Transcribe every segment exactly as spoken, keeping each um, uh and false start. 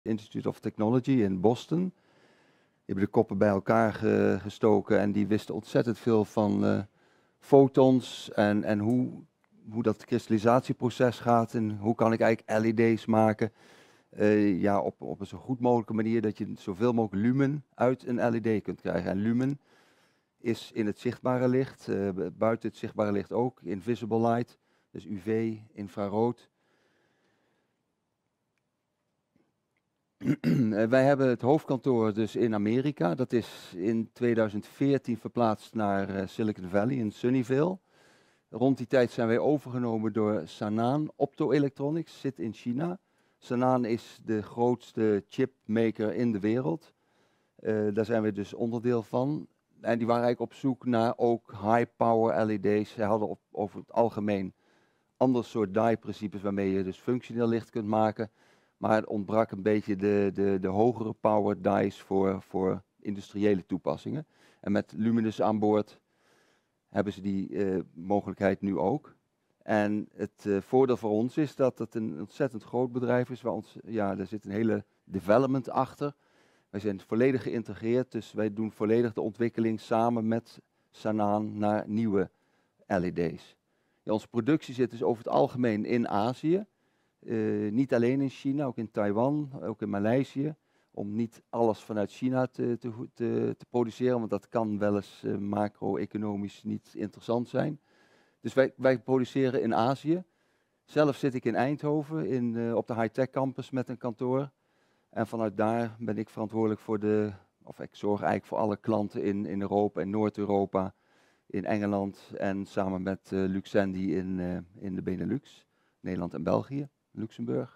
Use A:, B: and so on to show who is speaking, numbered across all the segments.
A: Institute of Technology in Boston. Die hebben de koppen bij elkaar ge, gestoken en die wisten ontzettend veel van uh, fotons en, en hoe, hoe dat kristallisatieproces gaat en hoe kan ik eigenlijk L E D's maken uh, ja, op, op een zo goed mogelijke manier dat je zoveel mogelijk lumen uit een L E D kunt krijgen. En lumen is in het zichtbare licht, uh, buiten het zichtbare licht ook, invisible light, dus U V, infrarood. Wij hebben het hoofdkantoor dus in Amerika. Dat is in tweeduizend veertien verplaatst naar uh, Silicon Valley in Sunnyvale. Rond die tijd zijn wij overgenomen door Sanan Optoelectronics, zit in China. Sanan is de grootste chipmaker in de wereld. Uh, daar zijn we dus onderdeel van. En die waren eigenlijk op zoek naar ook high power L E D's. Zij hadden op, over het algemeen ander soort die-principes waarmee je dus functioneel licht kunt maken. Maar het ontbrak een beetje de, de, de hogere power dies voor, voor industriële toepassingen. En met Luminous aan boord hebben ze die uh, mogelijkheid nu ook. En het uh, voordeel voor ons is dat het een ontzettend groot bedrijf is. Waar ons, ja, er zit een hele development achter. Wij zijn volledig geïntegreerd, dus wij doen volledig de ontwikkeling samen met Sanan naar nieuwe L E D's. Ja, onze productie zit dus over het algemeen in Azië. Uh, niet alleen in China, ook in Taiwan, ook in Maleisië. Om niet alles vanuit China te, te, te, te produceren, want dat kan wel eens uh, macro-economisch niet interessant zijn. Dus wij, wij produceren in Azië. Zelf zit ik in Eindhoven in, uh, op de high-tech campus met een kantoor. En vanuit daar ben ik verantwoordelijk voor de, of ik zorg eigenlijk voor alle klanten in, in Europa en Noord-Europa, in Engeland en samen met uh, Luxendi in, uh, in de Benelux, Nederland en België, Luxemburg.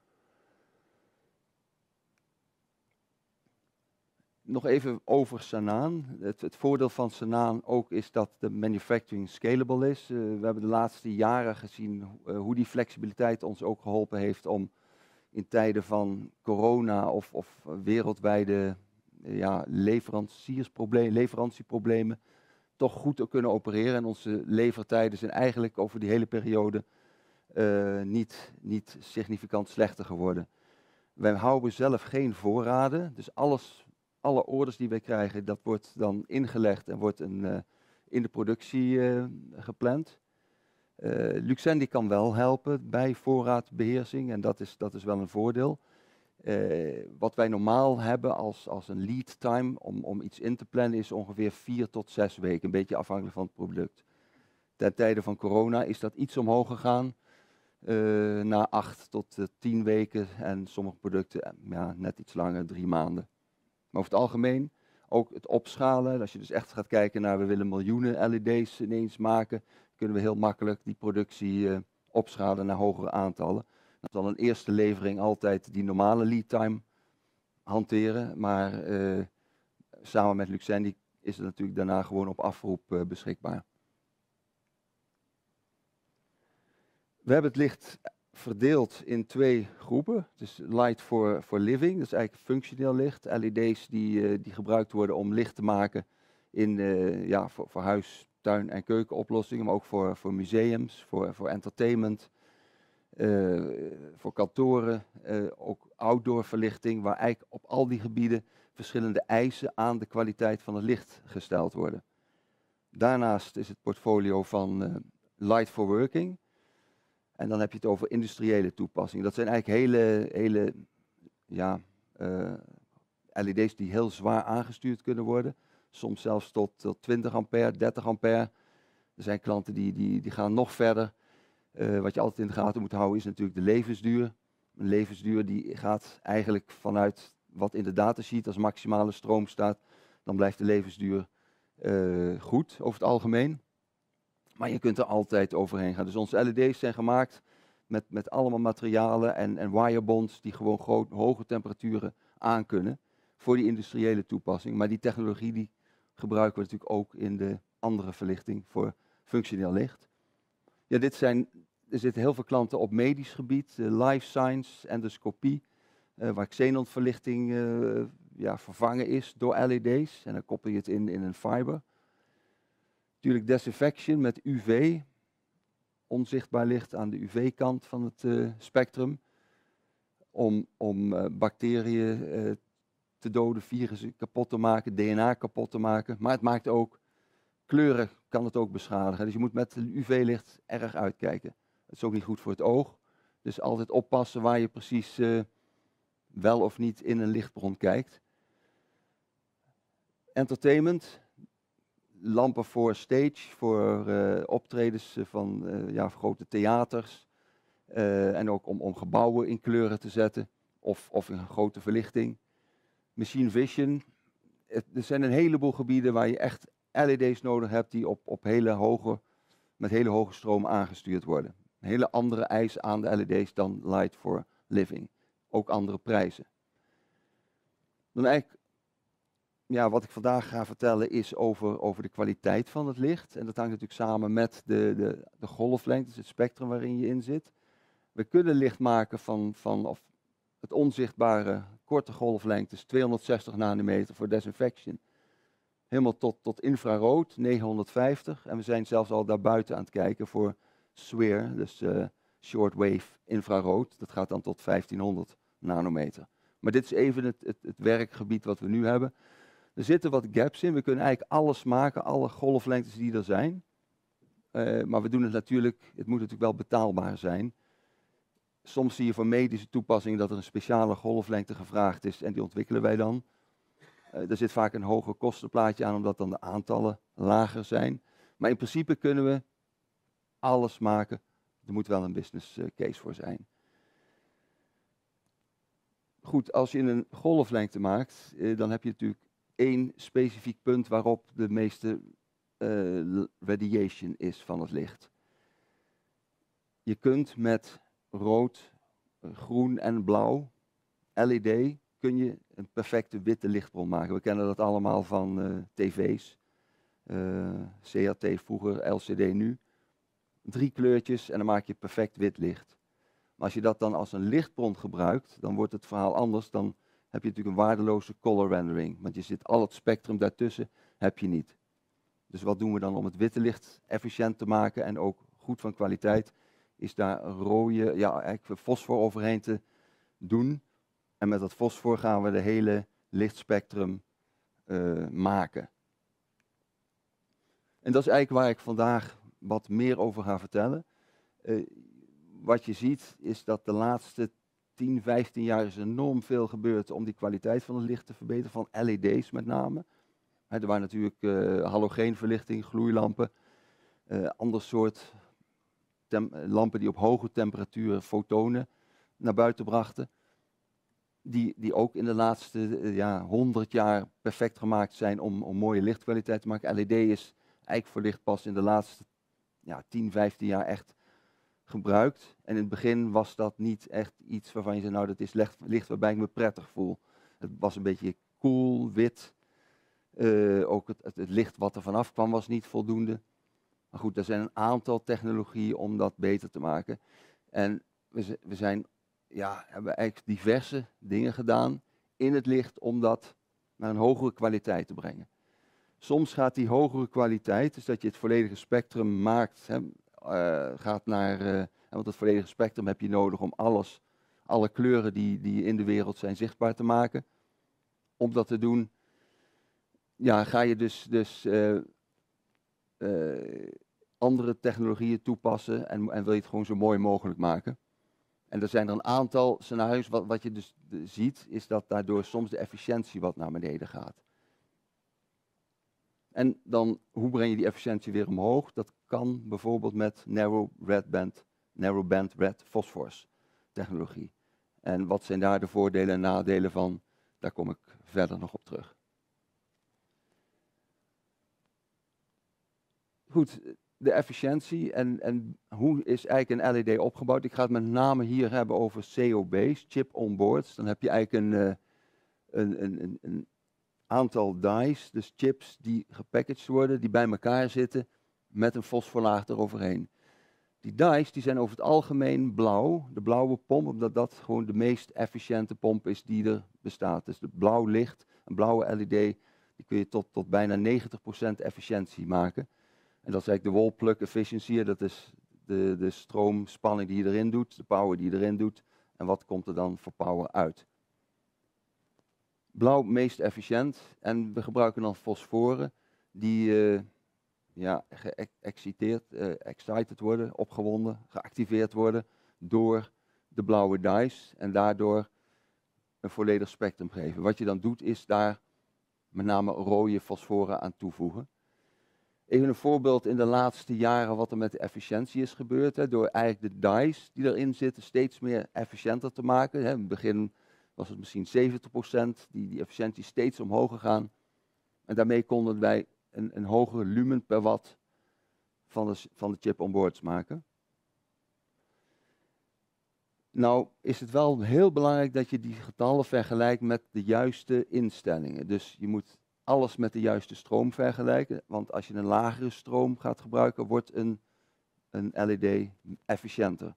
A: Nog even over Sanan. Het, het voordeel van Sanan ook is dat de manufacturing scalable is. Uh, we hebben de laatste jaren gezien uh, hoe die flexibiliteit ons ook geholpen heeft om in tijden van corona of, of wereldwijde uh, ja, leveranciersproblemen, leverantieproblemen toch goed te kunnen opereren. En onze levertijden zijn eigenlijk over die hele periode uh, niet, niet significant slechter geworden. Wij houden zelf geen voorraden, dus alles, alle orders die wij krijgen, dat wordt dan ingelegd en wordt een, uh, in de productie uh, gepland. Uh, Luxendi kan wel helpen bij voorraadbeheersing en dat is, dat is wel een voordeel. Uh, wat wij normaal hebben als, als een lead time om, om iets in te plannen is ongeveer vier tot zes weken, een beetje afhankelijk van het product. Ten tijde van corona is dat iets omhoog gegaan, uh, naar acht tot uh, tien weken en sommige producten ja, net iets langer, drie maanden. Maar over het algemeen ook het opschalen, als je dus echt gaat kijken naar we willen miljoenen L E D's ineens maken, kunnen we heel makkelijk die productie uh, opschalen naar hogere aantallen. Dan zal een eerste levering altijd die normale lead time hanteren, maar uh, samen met Luxendi is het natuurlijk daarna gewoon op afroep uh, beschikbaar. We hebben het licht verdeeld in twee groepen. Dus light for, for living, dat is eigenlijk functioneel licht. L E D's die, uh, die gebruikt worden om licht te maken in, uh, ja, voor, voor huis, tuin- en keukenoplossingen, maar ook voor, voor museums, voor, voor entertainment, uh, voor kantoren, uh, ook outdoor verlichting, waar eigenlijk op al die gebieden verschillende eisen aan de kwaliteit van het licht gesteld worden. Daarnaast is het portfolio van uh, light for working. En dan heb je het over industriële toepassingen. Dat zijn eigenlijk hele, hele ja, uh, L E D's die heel zwaar aangestuurd kunnen worden. Soms zelfs tot, tot twintig ampère, dertig ampère. Er zijn klanten die, die, die gaan nog verder. Uh, wat je altijd in de gaten moet houden is natuurlijk de levensduur. Een levensduur die gaat eigenlijk vanuit wat in de datasheet als maximale stroom staat. Dan blijft de levensduur uh, goed over het algemeen. Maar je kunt er altijd overheen gaan. Dus onze L E D's zijn gemaakt met, met allemaal materialen en, en wirebonds die gewoon groot, hoge temperaturen aankunnen voor die industriële toepassing. Maar die technologie die gebruiken we natuurlijk ook in de andere verlichting voor functioneel licht. Ja, dit zijn, er zitten heel veel klanten op medisch gebied, uh, life science, endoscopie, uh, waar xenonverlichting uh, ja, vervangen is door L E D's. En dan koppel je het in, in een fiber. Natuurlijk disinfection met U V, onzichtbaar licht aan de U V-kant van het uh, spectrum. om, om uh, bacteriën uh, te doden, virussen kapot te maken, D N A kapot te maken. Maar het maakt ook kleuren, kan het ook beschadigen. Dus je moet met U V-licht erg uitkijken. Het is ook niet goed voor het oog. Dus altijd oppassen waar je precies uh, wel of niet in een lichtbron kijkt. Entertainment. Lampen voor stage, voor uh, optredens van uh, ja, grote theaters. Uh, en ook om, om gebouwen in kleuren te zetten. Of, of in grote verlichting. Machine vision. Het, er zijn een heleboel gebieden waar je echt L E D's nodig hebt die op, op hele hoge, met hele hoge stroom aangestuurd worden. Een hele andere eis aan de L E D's dan Light for Living. Ook andere prijzen. Dan eigenlijk, ja, wat ik vandaag ga vertellen is over, over de kwaliteit van het licht. En dat hangt natuurlijk samen met de, de, de golflengte, dus het spectrum waarin je in zit. We kunnen licht maken van, van of het onzichtbare korte golflengtes, tweehonderdzestig nanometer voor desinfection. Helemaal tot, tot infrarood, negenhonderdvijftig. En we zijn zelfs al daarbuiten aan het kijken voor S W I R, dus uh, shortwave infrarood. Dat gaat dan tot vijftienhonderd nanometer. Maar dit is even het, het, het werkgebied wat we nu hebben. Er zitten wat gaps in. We kunnen eigenlijk alles maken, alle golflengtes die er zijn. Uh, maar we doen het natuurlijk, het moet natuurlijk wel betaalbaar zijn. Soms zie je voor medische toepassingen dat er een speciale golflengte gevraagd is en die ontwikkelen wij dan. Uh, er zit vaak een hoger kostenplaatje aan omdat dan de aantallen lager zijn. Maar in principe kunnen we alles maken. Er moet wel een business uh, case voor zijn. Goed, als je een golflengte maakt, uh, dan heb je natuurlijk één specifiek punt waarop de meeste uh, radiation is van het licht. Je kunt met rood, groen en blauw L E D kun je een perfecte witte lichtbron maken. We kennen dat allemaal van uh, tv's, uh, C R T vroeger, L C D nu. Drie kleurtjes en dan maak je perfect wit licht. Maar als je dat dan als een lichtbron gebruikt, dan wordt het verhaal anders. Dan heb je natuurlijk een waardeloze color rendering. Want je zit al het spectrum daartussen, heb je niet. Dus wat doen we dan om het witte licht efficiënt te maken en ook goed van kwaliteit? Is daar een rode, ja, eigenlijk fosfor overheen te doen. En met dat fosfor gaan we de hele lichtspectrum uh, maken. En dat is eigenlijk waar ik vandaag wat meer over ga vertellen. Uh, wat je ziet is dat de laatste tien, vijftien jaar is enorm veel gebeurd om die kwaliteit van het licht te verbeteren, van L E D's met name. He, er waren natuurlijk uh, halogeenverlichting, gloeilampen, uh, ander soort tem- lampen die op hoge temperaturen fotonen naar buiten brachten. Die, die ook in de laatste uh, ja, honderd jaar perfect gemaakt zijn om, om mooie lichtkwaliteit te maken. L E D is eigenlijk voor licht pas in de laatste ja, tien, vijftien jaar echt gebruikt. En in het begin was dat niet echt iets waarvan je zei, nou dat is licht, licht waarbij ik me prettig voel. Het was een beetje koel, wit. Uh, ook het, het, het licht wat er vanaf kwam was niet voldoende. Maar goed, er zijn een aantal technologieën om dat beter te maken. En we, we zijn, ja, hebben eigenlijk diverse dingen gedaan in het licht om dat naar een hogere kwaliteit te brengen. Soms gaat die hogere kwaliteit, dus dat je het volledige spectrum maakt, hè, uh, gaat naar, uh, want het volledige spectrum heb je nodig om alles, alle kleuren die, die in de wereld zijn zichtbaar te maken. Om dat te doen, ja, ga je dus, dus uh, uh, andere technologieën toepassen en, en wil je het gewoon zo mooi mogelijk maken. En er zijn er een aantal scenario's, wat, wat je dus de, ziet, is dat daardoor soms de efficiëntie wat naar beneden gaat. En dan, hoe breng je die efficiëntie weer omhoog? Dat kan bijvoorbeeld met narrow red band, narrow band red phosphorus technologie. En wat zijn daar de voordelen en nadelen van? Daar kom ik verder nog op terug. Goed, de efficiëntie en, en hoe is eigenlijk een L E D opgebouwd? Ik ga het met name hier hebben over C O B's, chip on boards. Dan heb je eigenlijk een, uh, een, een, een, een aantal dies, dus chips die gepackaged worden, die bij elkaar zitten met een fosforlaag eroverheen. Die dies die zijn over het algemeen blauw, de blauwe pomp, omdat dat gewoon de meest efficiënte pomp is die er bestaat. Dus de blauw licht, een blauwe L E D, die kun je tot, tot bijna negentig procent efficiëntie maken. En dat is eigenlijk de wall plug efficiency, dat is de, de stroomspanning die je erin doet, de power die je erin doet, En wat komt er dan voor power uit? Blauw meest efficiënt en we gebruiken dan fosforen die uh, ja, geëxciteerd, uh, excited worden, opgewonden, geactiveerd worden door de blauwe dyes en daardoor een volledig spectrum geven. Wat je dan doet is daar met name rode fosforen aan toevoegen. Even een voorbeeld in de laatste jaren wat er met de efficiëntie is gebeurd. Hè, door eigenlijk de dyes die erin zitten steeds meer efficiënter te maken. Hè. In het begin was het misschien zeventig procent, die, die efficiëntie steeds omhoog gegaan. En daarmee konden wij een, een hoger lumen per watt van de, van de chip onboards maken. Nou is het wel heel belangrijk dat je die getallen vergelijkt met de juiste instellingen. Dus je moet alles met de juiste stroom vergelijken. Want als je een lagere stroom gaat gebruiken, wordt een, een L E D efficiënter.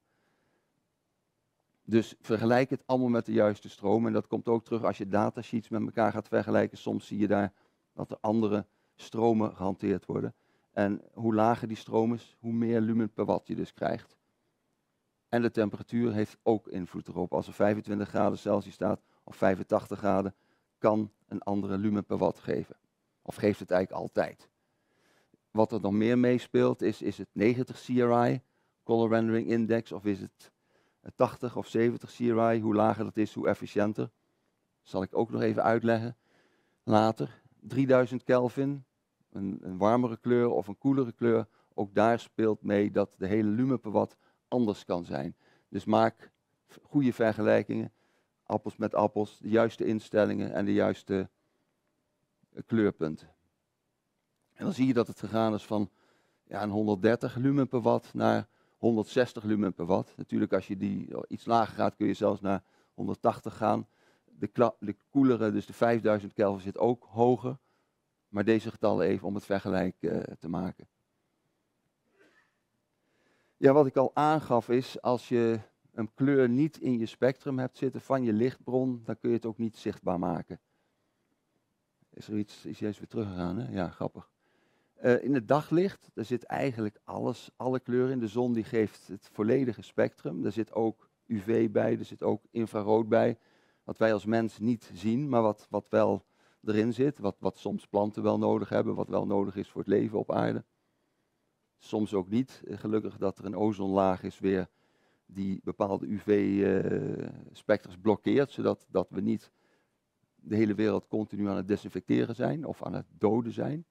A: Dus vergelijk het allemaal met de juiste stroom. En dat komt ook terug als je datasheets met elkaar gaat vergelijken. Soms zie je daar dat er andere stromen gehanteerd worden. En hoe lager die stroom is, hoe meer lumen per watt je dus krijgt. En de temperatuur heeft ook invloed erop. Als er vijfentwintig graden Celsius staat of vijfentachtig graden, kan een andere lumen per watt geven. Of geeft het eigenlijk altijd. Wat er nog meer meespeelt is, is het negentig C R I, Color Rendering Index, of is het tachtig of zeventig C R I. Hoe lager dat is, hoe efficiënter. Dat zal ik ook nog even uitleggen later. drieduizend Kelvin, een, een warmere kleur of een koelere kleur. Ook daar speelt mee dat de hele lumen per watt anders kan zijn. Dus maak goede vergelijkingen. Appels met appels, de juiste instellingen en de juiste kleurpunten. En dan zie je dat het gegaan is van ja, een honderddertig lumen per watt naar honderdzestig lumen per watt. Natuurlijk als je die iets lager gaat kun je zelfs naar honderdtachtig gaan. De, de koelere, dus de vijfduizend Kelvin zit ook hoger. Maar deze getallen even om het vergelijk uh, te maken. Ja, wat ik al aangaf is, als je een kleur niet in je spectrum hebt zitten van je lichtbron, dan kun je het ook niet zichtbaar maken. Is er iets, is juist weer teruggegaan, hè? Ja, grappig. Uh, in het daglicht, daar zit eigenlijk alles, alle kleuren in. De zon die geeft het volledige spectrum. Er zit ook U V bij, er zit ook infrarood bij. Wat wij als mens niet zien, maar wat, wat wel erin zit. Wat, wat soms planten wel nodig hebben, wat wel nodig is voor het leven op aarde. Soms ook niet. Gelukkig dat er een ozonlaag is weer die bepaalde U V-spectrums uh, blokkeert, zodat dat we niet de hele wereld continu aan het desinfecteren zijn of aan het doden zijn.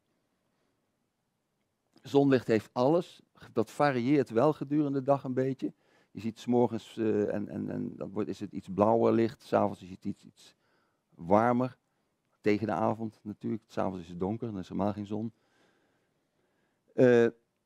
A: Zonlicht heeft alles. Dat varieert wel gedurende de dag een beetje. Je ziet 's morgens uh, en, en, en dan wordt, is het iets blauwer licht. 's Avonds is het iets, iets warmer. Tegen de avond natuurlijk. 's Avonds is het donker, dan is er helemaal geen zon. Uh,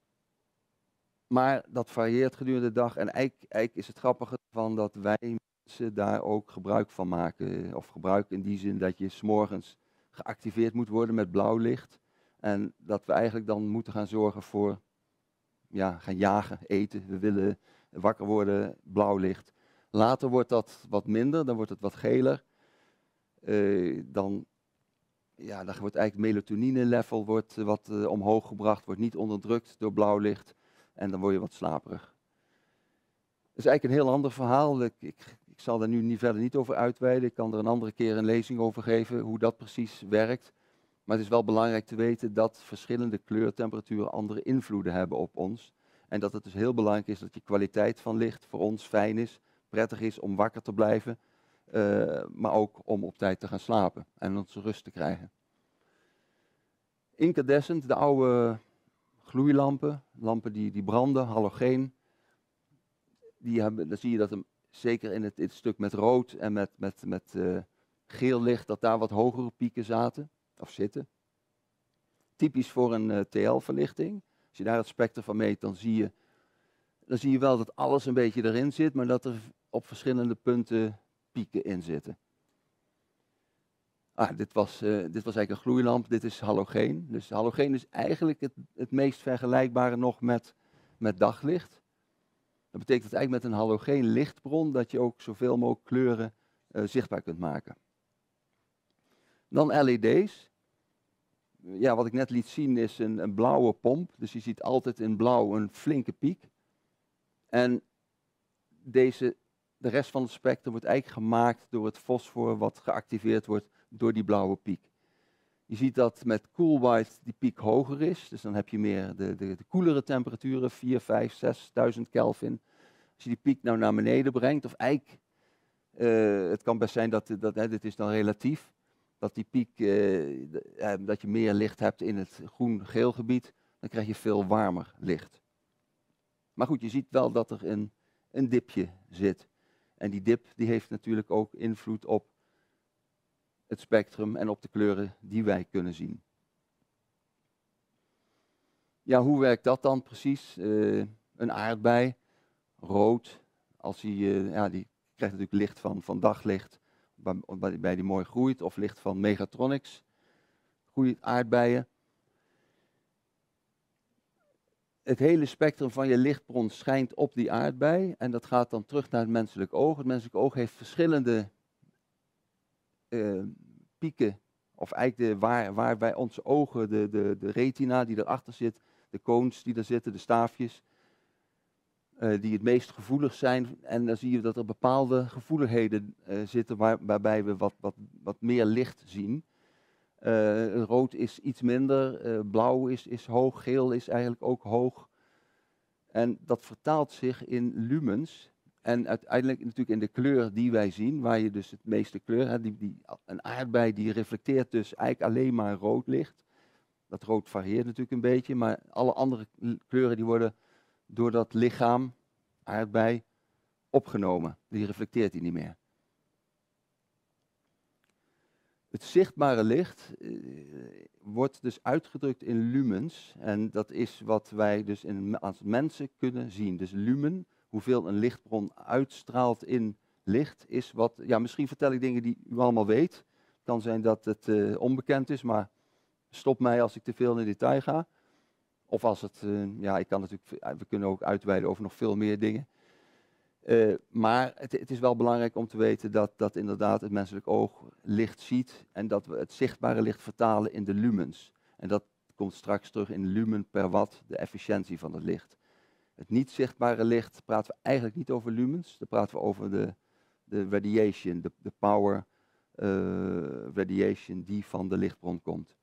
A: Maar dat varieert gedurende de dag. En eigenlijk, eigenlijk is het grappige van dat wij mensen daar ook gebruik van maken. Of gebruik in die zin dat je 's morgens geactiveerd moet worden met blauw licht. En dat we eigenlijk dan moeten gaan zorgen voor, ja, gaan jagen, eten. We willen wakker worden, blauw licht. Later wordt dat wat minder, dan wordt het wat geler. Uh, dan, ja, dan wordt eigenlijk het melatonine level wordt wat uh, omhoog gebracht, wordt niet onderdrukt door blauw licht. En dan word je wat slaperig. Dat is eigenlijk een heel ander verhaal. Ik, ik, ik zal daar nu niet, verder niet over uitweiden. Ik kan er een andere keer een lezing over geven, hoe dat precies werkt. Maar het is wel belangrijk te weten dat verschillende kleurtemperaturen andere invloeden hebben op ons. En dat het dus heel belangrijk is dat je kwaliteit van licht voor ons fijn is, prettig is om wakker te blijven. Uh, maar ook om op tijd te gaan slapen en onze rust te krijgen. Incandescent, de oude gloeilampen, lampen die, die branden, halogeen. Die hebben, dan zie je dat hem, zeker in het, in het stuk met rood en met, met, met uh, geel licht, dat daar wat hogere pieken zaten, of zitten. Typisch voor een uh, T L-verlichting. Als je daar het spectrum van meet, dan zie je, dan zie je wel dat alles een beetje erin zit, maar dat er op verschillende punten pieken in zitten. Ah, dit, was, uh, dit was eigenlijk een gloeilamp, dit is halogeen. Dus halogeen is eigenlijk het, het meest vergelijkbare nog met, met daglicht. Dat betekent dat eigenlijk met een halogeen lichtbron dat je ook zoveel mogelijk kleuren uh, zichtbaar kunt maken. Dan L E D's. Ja, wat ik net liet zien is een, een blauwe pomp. Dus je ziet altijd in blauw een flinke piek. En deze de rest van het spectrum wordt eigenlijk gemaakt door het fosfor wat geactiveerd wordt door die blauwe piek. Je ziet dat met cool white die piek hoger is, dus dan heb je meer de, de, de koelere temperaturen, vier, vijf, zesduizend Kelvin. Als je die piek nou naar beneden brengt, of eigenlijk, uh, het kan best zijn dat, dat hè, dit is dan relatief, dat die piek, uh, de, uh, dat je meer licht hebt in het groen-geel gebied, dan krijg je veel warmer licht. Maar goed, je ziet wel dat er een, een dipje zit. En die dip die heeft natuurlijk ook invloed op het spectrum en op de kleuren die wij kunnen zien. Ja, hoe werkt dat dan precies? Uh, een aardbei, rood, als die, uh, ja, die krijgt natuurlijk licht van, van daglicht, bij, bij die mooi groeit, of licht van megatronics, groeit aardbeien. Het hele spectrum van je lichtbron schijnt op die aardbei en dat gaat dan terug naar het menselijk oog. Het menselijk oog heeft verschillende uh, pieken, of eigenlijk de, waar, waar bij onze ogen de, de, de retina die erachter zit, de cones die er zitten, de staafjes, uh, die het meest gevoelig zijn. En dan zie je dat er bepaalde gevoeligheden uh, zitten waar, waarbij we wat, wat, wat meer licht zien. Uh, rood is iets minder, uh, blauw is, is hoog, geel is eigenlijk ook hoog. En dat vertaalt zich in lumens. En uiteindelijk natuurlijk in de kleur die wij zien, waar je dus het meeste kleur hebt. Die, die, een aardbei die reflecteert dus eigenlijk alleen maar rood licht. Dat rood varieert natuurlijk een beetje, maar alle andere kleuren die worden door dat lichaam, aardbei, opgenomen. Die reflecteert die niet meer. Het zichtbare licht uh, wordt dus uitgedrukt in lumens. En dat is wat wij dus in, als mensen kunnen zien. Dus lumen, hoeveel een lichtbron uitstraalt in licht, is wat... Ja, misschien vertel ik dingen die u allemaal weet. Het kan zijn dat het uh, onbekend is, maar stop mij als ik te veel in detail ga. Of als het... Uh, ja, ik kan natuurlijk... We kunnen ook uitweiden over nog veel meer dingen. Uh, maar het, het is wel belangrijk om te weten dat, dat inderdaad het menselijk oog licht ziet en dat we het zichtbare licht vertalen in de lumens. En dat komt straks terug in lumen per watt, de efficiëntie van het licht. Het niet zichtbare licht praten we eigenlijk niet over lumens, dan praten we over de, de radiation, de, de power uh, radiation die van de lichtbron komt.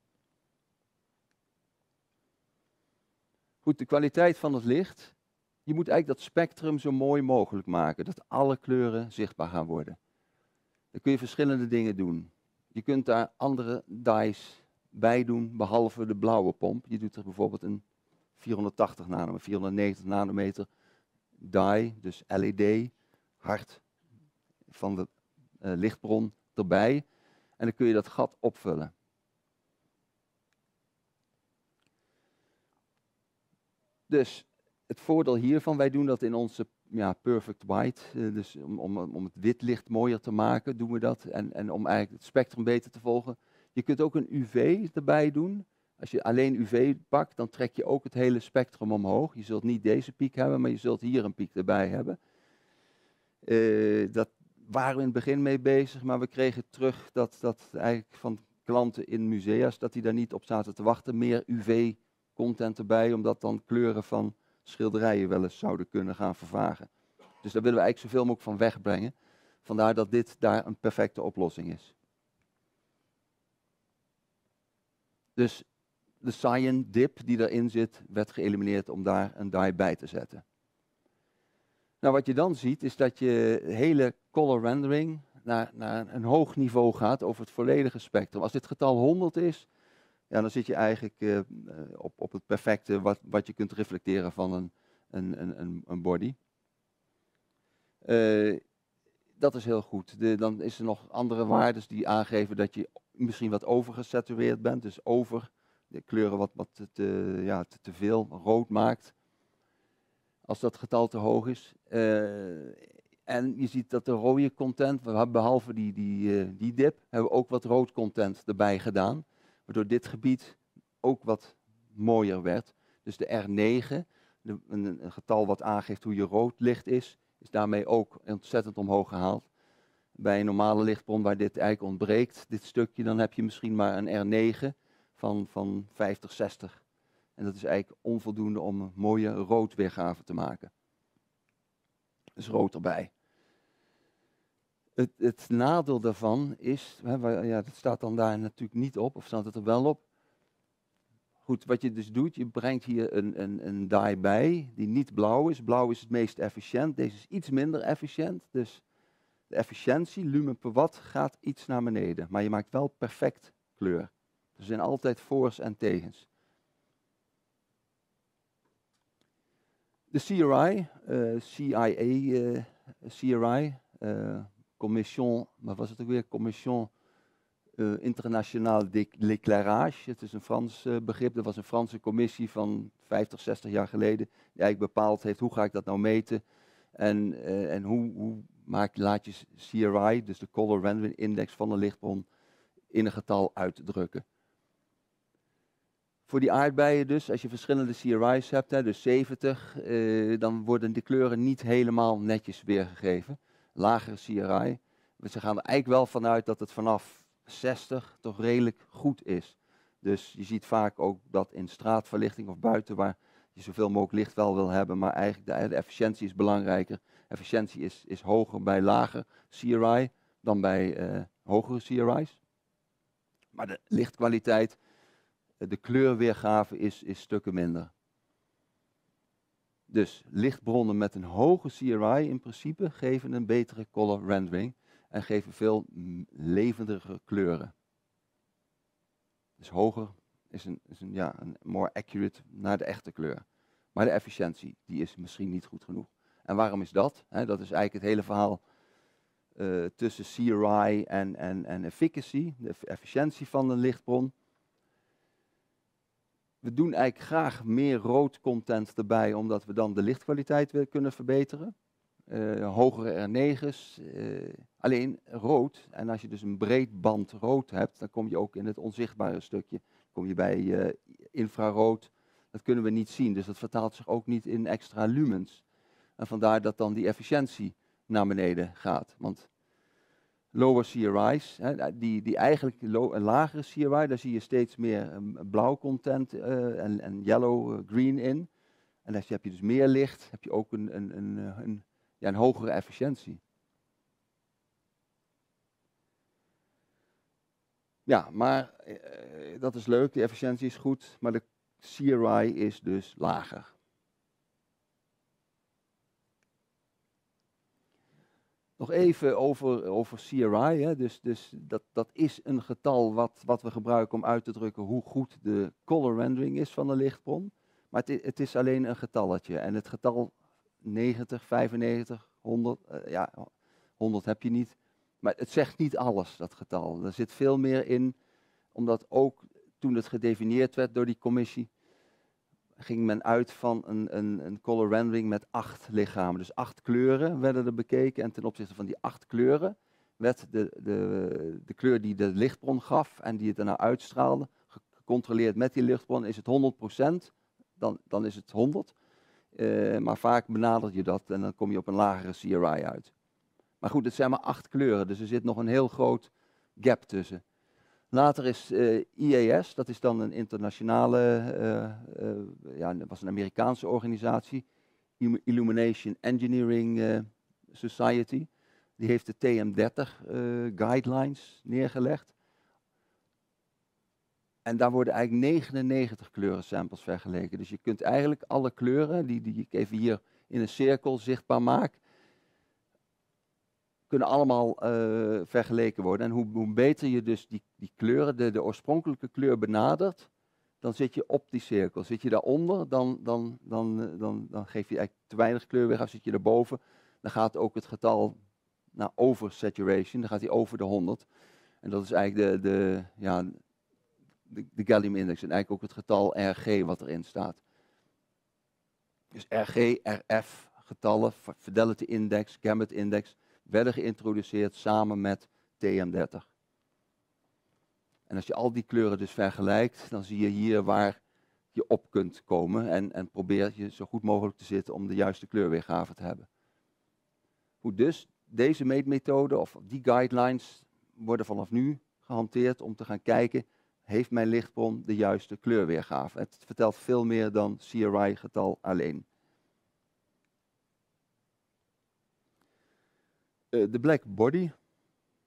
A: Goed, de kwaliteit van het licht. Je moet eigenlijk dat spectrum zo mooi mogelijk maken, dat alle kleuren zichtbaar gaan worden. Dan kun je verschillende dingen doen. Je kunt daar andere dyes bij doen, behalve de blauwe pomp. Je doet er bijvoorbeeld een vierhonderdtachtig nanometer, vierhonderdnegentig nanometer dye, dus L E D, hard van de uh, lichtbron erbij. En dan kun je dat gat opvullen. Dus het voordeel hiervan, wij doen dat in onze ja, perfect white, uh, dus om, om, om het wit licht mooier te maken, doen we dat. En, en om eigenlijk het spectrum beter te volgen. Je kunt ook een U V erbij doen. Als je alleen U V pakt, dan trek je ook het hele spectrum omhoog. Je zult niet deze piek hebben, maar je zult hier een piek erbij hebben. Uh, dat waren we in het begin mee bezig, maar we kregen terug dat, dat eigenlijk van klanten in musea's, dat die daar niet op zaten te wachten. Meer U V-content erbij, omdat dan kleuren van schilderijen wel eens zouden kunnen gaan vervagen. Dus daar willen we eigenlijk zoveel mogelijk van wegbrengen. Vandaar dat dit daar een perfecte oplossing is. Dus de cyan dip die erin zit, werd geëlimineerd om daar een dye bij te zetten. Nou, wat je dan ziet is dat je hele color rendering naar, naar een hoog niveau gaat over het volledige spectrum. Als dit getal honderd is, ja, dan zit je eigenlijk uh, op, op het perfecte wat, wat je kunt reflecteren van een, een, een, een body. Uh, dat is heel goed. De, dan is er nog andere waarden die aangeven dat je misschien wat overgesatureerd bent. Dus over de kleuren wat, wat te, ja, te, te veel rood maakt. Als dat getal te hoog is. Uh, en je ziet dat de rode content, we hebben behalve die, die, uh, die dip, hebben we ook wat rood content erbij gedaan. Waardoor dit gebied ook wat mooier werd. Dus de R negen, de, een, een getal wat aangeeft hoe je rood licht is, is daarmee ook ontzettend omhoog gehaald. Bij een normale lichtbron waar dit eigenlijk ontbreekt, dit stukje, dan heb je misschien maar een R negen van, van vijftig, zestig. En dat is eigenlijk onvoldoende om een mooie roodweergave te maken. Dus rood erbij. Het, het nadeel daarvan is, hè, waar- ja, dat staat dan daar natuurlijk niet op, of staat het er wel op? Goed, wat je dus doet, je brengt hier een, een, een dye bij die niet blauw is. Blauw is het meest efficiënt, deze is iets minder efficiënt. Dus de efficiëntie, lumen per watt, gaat iets naar beneden. Maar je maakt wel perfect kleur. Er zijn altijd voor's en tegens. De C R I, uh, C I A, uh, C R I, uh, Commission, wat was het ook weer? Commission uh, Internationale d'Éclairage. Het is een Frans uh, begrip. Dat was een Franse commissie van vijftig, zestig jaar geleden. Die eigenlijk bepaald heeft hoe ga ik dat nou meten. En, uh, en hoe, hoe maak, laat je C R I, dus de Color Rendering Index van een lichtbron, in een getal uitdrukken. Voor die aardbeien dus, als je verschillende C R I's hebt, hè, dus zeventig, eh, dan worden de kleuren niet helemaal netjes weergegeven. Lagere C R I. Ze gaan er eigenlijk wel vanuit dat het vanaf zestig toch redelijk goed is. Dus je ziet vaak ook dat in straatverlichting of buiten, waar je zoveel mogelijk licht wel wil hebben, maar eigenlijk de, de efficiëntie is belangrijker. Efficiëntie is, is hoger bij lager C R I dan bij eh, hogere C R I's. Maar de lichtkwaliteit, de kleurweergave is, is stukken minder. Dus lichtbronnen met een hoge C R I in principe geven een betere color rendering en geven veel levendige kleuren. Dus hoger is een, is een, ja, een more accurate naar de echte kleur. Maar de efficiëntie, die is misschien niet goed genoeg. En waarom is dat? He, dat is eigenlijk het hele verhaal uh, tussen C R I en, en, en efficacy, de efficiëntie van een lichtbron. We doen eigenlijk graag meer rood content erbij, omdat we dan de lichtkwaliteit weer kunnen verbeteren. Uh, hogere R negen's. Uh, alleen rood, en als je dus een breed band rood hebt, dan kom je ook in het onzichtbare stukje. Dan kom je bij uh, infrarood, dat kunnen we niet zien. Dus dat vertaalt zich ook niet in extra lumens. En vandaar dat dan die efficiëntie naar beneden gaat. Want lower C R I's, hè, die, die eigenlijk low, een lagere C R I, daar zie je steeds meer um, blauw content uh, en, en yellow, uh, green in. En als je, heb je dus meer licht, heb je ook een, een, een, een, ja, een hogere efficiëntie. Ja, maar uh, dat is leuk, de efficiëntie is goed, maar de C R I is dus lager. Nog even over, over C R I, hè. Dus, dus dat, dat is een getal wat, wat we gebruiken om uit te drukken hoe goed de color rendering is van een lichtbron. Maar het, het is alleen een getalletje. En het getal negentig, vijfennegentig, honderd, uh, ja, honderd heb je niet. Maar het zegt niet alles, dat getal. Er zit veel meer in, omdat ook toen het gedefinieerd werd door die commissie, ging men uit van een, een, een color rendering met acht lichamen. Dus acht kleuren werden er bekeken en ten opzichte van die acht kleuren werd de, de, de kleur die de lichtbron gaf en die het daarna uitstraalde, gecontroleerd met die lichtbron. Is het honderd procent, dan, dan is het honderd. Uh, maar vaak benadert je dat en dan kom je op een lagere C R I uit. Maar goed, het zijn maar acht kleuren, dus er zit nog een heel groot gap tussen. Later is uh, I A S, dat is dan een internationale, uh, uh, ja, dat was een Amerikaanse organisatie, Illumination Engineering uh, Society. Die heeft de T M dertig uh, guidelines neergelegd. En daar worden eigenlijk negenennegentig kleurensamples vergeleken. Dus je kunt eigenlijk alle kleuren, die, die ik even hier in een cirkel zichtbaar maak, kunnen allemaal uh, vergeleken worden. En hoe, hoe beter je dus die, die kleuren, de, de oorspronkelijke kleur benadert, dan zit je op die cirkel. Zit je daaronder, dan, dan, dan, dan, dan geef je eigenlijk te weinig kleur weg. Als zit je daarboven, dan gaat ook het getal naar oversaturation, dan gaat hij over de honderd. En dat is eigenlijk de, de, ja, de, de gallium index en eigenlijk ook het getal R G wat erin staat. Dus R G, R F getallen, fidelity index, gamut index, werden geïntroduceerd samen met T M dertig. En als je al die kleuren dus vergelijkt, dan zie je hier waar je op kunt komen en, en probeer je zo goed mogelijk te zitten om de juiste kleurweergave te hebben. Goed, dus deze meetmethode of die guidelines worden vanaf nu gehanteerd om te gaan kijken, heeft mijn lichtbron de juiste kleurweergave? Het vertelt veel meer dan C R I-getal alleen. Uh, de black body,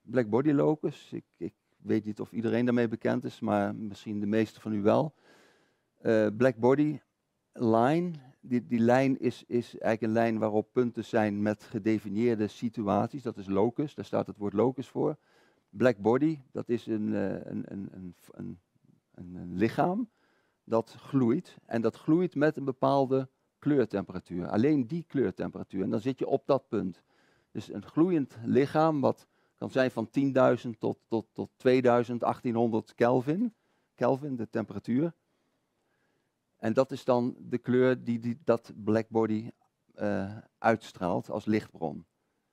A: Black Body Locus. Ik, ik weet niet of iedereen daarmee bekend is, maar misschien de meeste van u wel. Uh, Black Body Line, die, die lijn is, is eigenlijk een lijn waarop punten zijn met gedefinieerde situaties. Dat is locus, daar staat het woord locus voor. Black Body, dat is een, uh, een, een, een, een, een, een lichaam dat gloeit. En dat gloeit met een bepaalde kleurtemperatuur. Alleen die kleurtemperatuur. En dan zit je op dat punt. Dus een gloeiend lichaam, wat kan zijn van tienduizend tot, tot, tot tweeduizend, achttienhonderd Kelvin. Kelvin, de temperatuur. En dat is dan de kleur die, die dat blackbody uh, uitstraalt als lichtbron.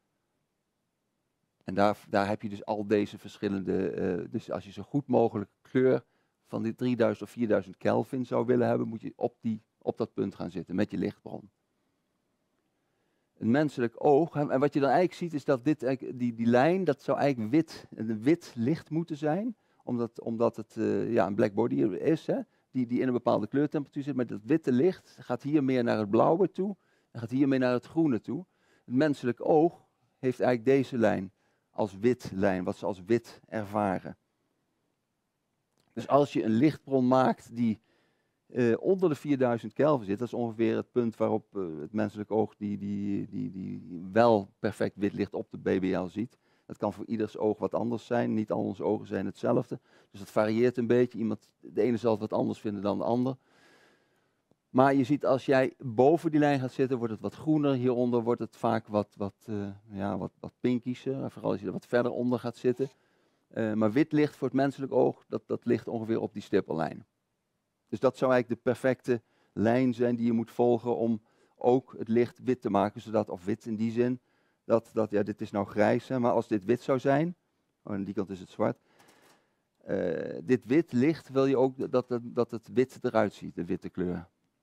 A: En daar, daar heb je dus al deze verschillende, uh, dus als je zo goed mogelijk kleur van die drieduizend of vierduizend Kelvin zou willen hebben, moet je op, die, op dat punt gaan zitten met je lichtbron. Een menselijk oog, en wat je dan eigenlijk ziet is dat dit, die, die lijn, dat zou eigenlijk wit, een wit licht moeten zijn, omdat, omdat het uh, ja, een blackbody is, hè, die, die in een bepaalde kleurtemperatuur zit, maar dat witte licht gaat hier meer naar het blauwe toe en gaat hier meer naar het groene toe. Het menselijk oog heeft eigenlijk deze lijn als wit lijn, wat ze als wit ervaren. Dus als je een lichtbron maakt die uh, onder de vierduizend Kelvin zit, dat is ongeveer het punt waarop uh, het menselijk oog die, die, die, die wel perfect wit licht op de B B L ziet. Dat kan voor ieders oog wat anders zijn, niet al onze ogen zijn hetzelfde. Dus dat varieert een beetje, Iemand, de ene zal het wat anders vinden dan de ander. Maar je ziet als jij boven die lijn gaat zitten, wordt het wat groener. Hieronder wordt het vaak wat, wat, uh, ja, wat, wat pinkischer, vooral als je er wat verder onder gaat zitten. Uh, maar wit licht voor het menselijk oog, dat, dat ligt ongeveer op die stippellijn. Dus dat zou eigenlijk de perfecte lijn zijn die je moet volgen om ook het licht wit te maken. Zodat, of wit in die zin, dat, dat ja, dit is nou grijs, hè, maar als dit wit zou zijn, oh, aan die kant is het zwart. Uh, dit wit licht wil je ook dat, dat, dat het wit eruit ziet, de witte kleur.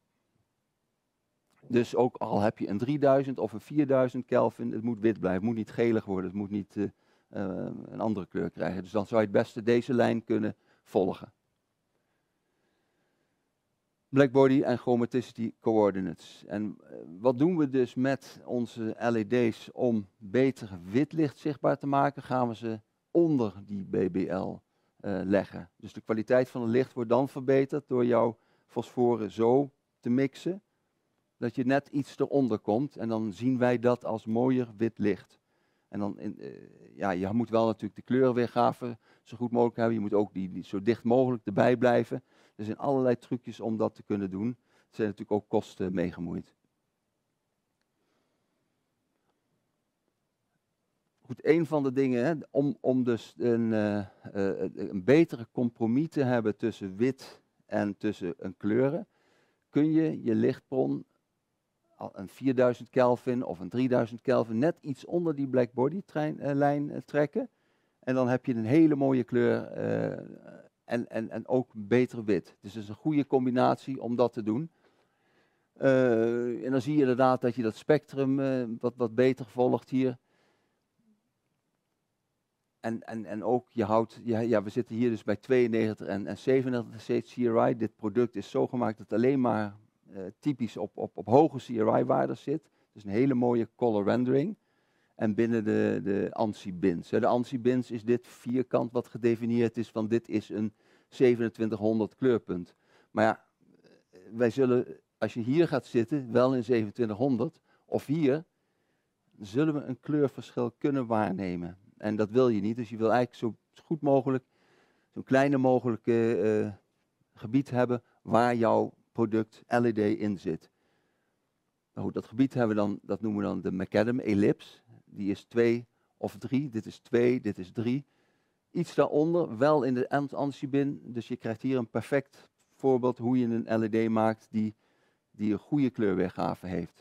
A: Dus ook al heb je een drieduizend of een vierduizend Kelvin, het moet wit blijven, het moet niet gelig worden, het moet niet uh, uh, een andere kleur krijgen. Dus dan zou je het beste deze lijn kunnen volgen. Blackbody en chromaticity coordinates. En uh, wat doen we dus met onze L E D's om beter wit licht zichtbaar te maken? Gaan we ze onder die B B L uh, leggen. Dus de kwaliteit van het licht wordt dan verbeterd door jouw fosforen zo te mixen, dat je net iets eronder komt en dan zien wij dat als mooier wit licht. En dan, in, uh, ja, je moet wel natuurlijk de kleurweergave zo goed mogelijk hebben. Je moet ook die, die zo dicht mogelijk erbij blijven. Er zijn allerlei trucjes om dat te kunnen doen. Er zijn natuurlijk ook kosten mee gemoeid. Goed, een van de dingen, hè, om, om dus een, uh, uh, een betere compromis te hebben tussen wit en tussen een kleuren, kun je je lichtbron een vierduizend Kelvin of een drieduizend Kelvin net iets onder die blackbody trein, uh, lijn uh, trekken. En dan heb je een hele mooie kleur uh, en, en, en ook beter wit. Dus het is een goede combinatie om dat te doen. Uh, en dan zie je inderdaad dat je dat spectrum uh, wat, wat beter volgt hier. En, en, en ook, je houdt, ja, ja, we zitten hier dus bij tweeënnegentig en, en zevenennegentig C R I. Dit product is zo gemaakt dat het alleen maar uh, typisch op, op, op hoge C R I-waarden zit. Dus een hele mooie color rendering. En binnen de, de ANSI-bins. De ANSI-bins is dit vierkant wat gedefinieerd is van dit is een zevenentwintighonderd kleurpunt. Maar ja, wij zullen, als je hier gaat zitten, wel in zevenentwintighonderd, of hier, zullen we een kleurverschil kunnen waarnemen. En dat wil je niet, dus je wil eigenlijk zo goed mogelijk, zo'n kleine mogelijke uh, gebied hebben waar jouw product L E D in zit. Nou goed, dat gebied hebben we dan, dat noemen we dan de macadam ellipse. Die is twee of drie, dit is twee, dit is drie. Iets daaronder, wel in de ANSI-bin, dus je krijgt hier een perfect voorbeeld hoe je een L E D maakt die, die een goede kleurweergave heeft.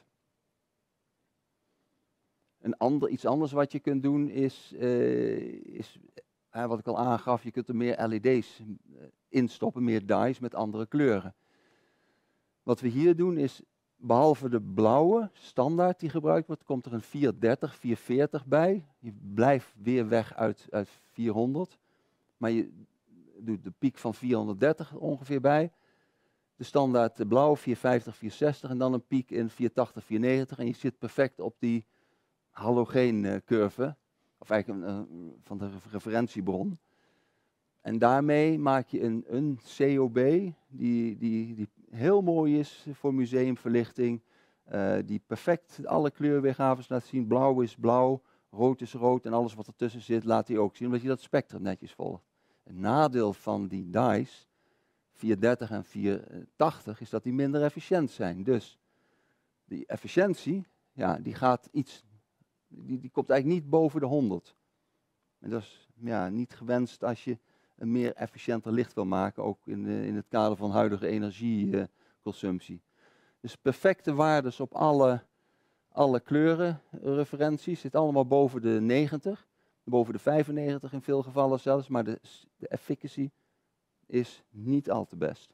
A: Een ander, iets anders wat je kunt doen is, uh, is uh, wat ik al aangaf, je kunt er meer L E D's uh, instoppen, meer dyes met andere kleuren. Wat we hier doen is, behalve de blauwe standaard die gebruikt wordt, komt er een vierhonderddertig, vierhonderdveertig bij. Je blijft weer weg uit, uit vierhonderd, maar je doet de piek van vierhonderddertig ongeveer bij. De standaard de blauwe vierhonderdvijftig, vierhonderdzestig en dan een piek in vierhonderdtachtig, vierhonderdnegentig en je zit perfect op die halogeen curve. of eigenlijk een, uh, van de referentiebron. En daarmee maak je een, een C O B die, die, die heel mooi is voor museumverlichting. Uh, die perfect alle kleurweergaves laat zien. Blauw is blauw, rood is rood en alles wat ertussen zit laat hij ook zien. Omdat je dat spectrum netjes volgt. Een nadeel van die dies, vierhonderddertig en vierhonderdtachtig, is dat die minder efficiënt zijn. Dus die efficiëntie, ja, die gaat iets, die, die komt eigenlijk niet boven de honderd. En dat is ja, niet gewenst als je een meer efficiënter licht wil maken, ook in, de, in het kader van huidige energieconsumptie. Dus perfecte waardes op alle, alle kleurenreferenties, zit allemaal boven de negentig, boven de vijfennegentig in veel gevallen zelfs, maar de, de efficacy is niet al te best.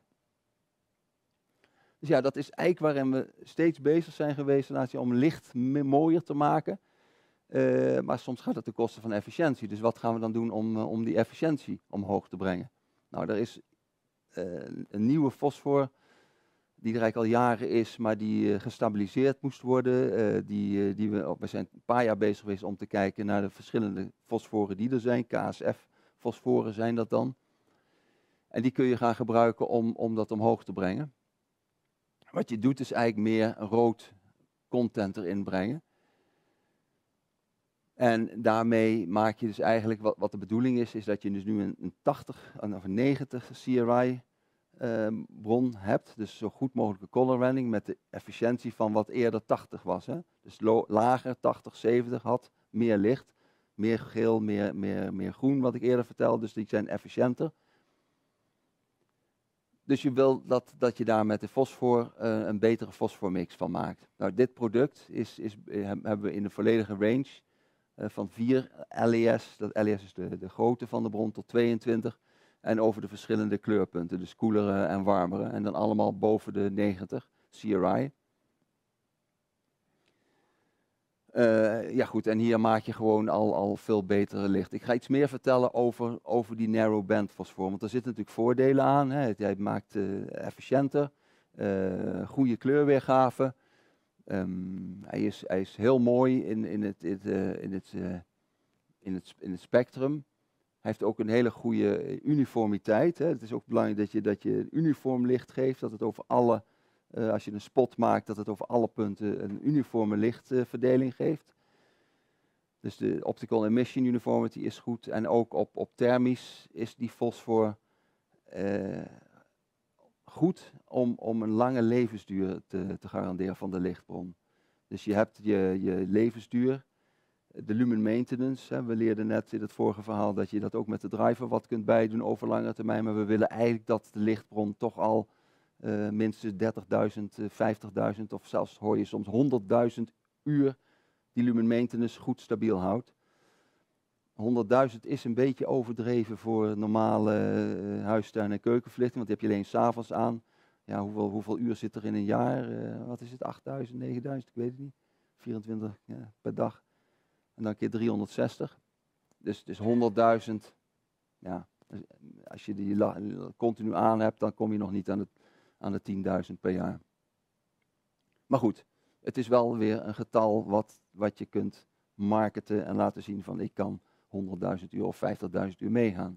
A: Dus ja, dat is eigenlijk waarin we steeds bezig zijn geweest om licht mooier te maken. Uh, maar soms gaat het ten koste van efficiëntie. Dus wat gaan we dan doen om, uh, om die efficiëntie omhoog te brengen? Nou, er is uh, een nieuwe fosfor die er eigenlijk al jaren is, maar die uh, gestabiliseerd moest worden. Uh, die, uh, die we, we zijn een paar jaar bezig geweest om te kijken naar de verschillende fosforen die er zijn. K S F-fosforen zijn dat dan. En die kun je gaan gebruiken om, om dat omhoog te brengen. Wat je doet is eigenlijk meer rood content erin brengen. En daarmee maak je dus eigenlijk, wat, wat de bedoeling is, is dat je dus nu een, een tachtig of een negentig C R I uh, bron hebt. Dus zo goed mogelijke color rendering met de efficiëntie van wat eerder tachtig was. Hè? Dus lo, lager, tachtig, zeventig had meer licht, meer geel, meer, meer, meer groen wat ik eerder vertelde. Dus die zijn efficiënter. Dus je wil dat, dat je daar met de fosfor uh, een betere fosformix van maakt. Nou, dit product is, is, hebben we in de volledige range uh, van vier L E S. Dat L E S is de, de grootte van de bron tot tweeëntwintig. En over de verschillende kleurpunten, dus koelere en warmere. En dan allemaal boven de negentig C R I. Uh, ja goed, en hier maak je gewoon al, al veel betere licht. Ik ga iets meer vertellen over, over die narrow band fosfor, want er zitten natuurlijk voordelen aan. Hè. Hij maakt uh, efficiënter, uh, goede kleurweergave. Um, hij, is, hij is heel mooi in, in, het, in, uh, in, het, uh, in, het, in het spectrum. Hij heeft ook een hele goede uniformiteit. Hè. Het is ook belangrijk dat je, dat je uniform licht geeft, dat het over alle... Uh, als je een spot maakt, dat het over alle punten een uniforme lichtverdeling uh, geeft. Dus de optical emission uniformity is goed. En ook op, op thermisch is die fosfor uh, goed om, om een lange levensduur te, te garanderen van de lichtbron. Dus je hebt je, je levensduur, de lumen maintenance. Hè. We leerden net in het vorige verhaal dat je dat ook met de driver wat kunt bijdoen over langere termijn. Maar we willen eigenlijk dat de lichtbron toch al Uh, minstens dertigduizend, uh, vijftigduizend of zelfs hoor je soms honderdduizend uur die lumen maintenance goed stabiel houdt. honderdduizend is een beetje overdreven voor normale uh, huistuin- en keukenverlichting, want die heb je alleen 's avonds aan. Ja, hoeveel, hoeveel uur zit er in een jaar? Uh, wat is het, achtduizend, negenduizend, ik weet het niet. vierentwintig ja, per dag. En dan keer driehonderdzestig. Dus, dus honderdduizend, ja, als je die continu aan hebt, dan kom je nog niet aan het aan de tienduizend per jaar. Maar goed, het is wel weer een getal wat, wat je kunt marketen en laten zien van ik kan honderdduizend uur of vijftigduizend uur meegaan.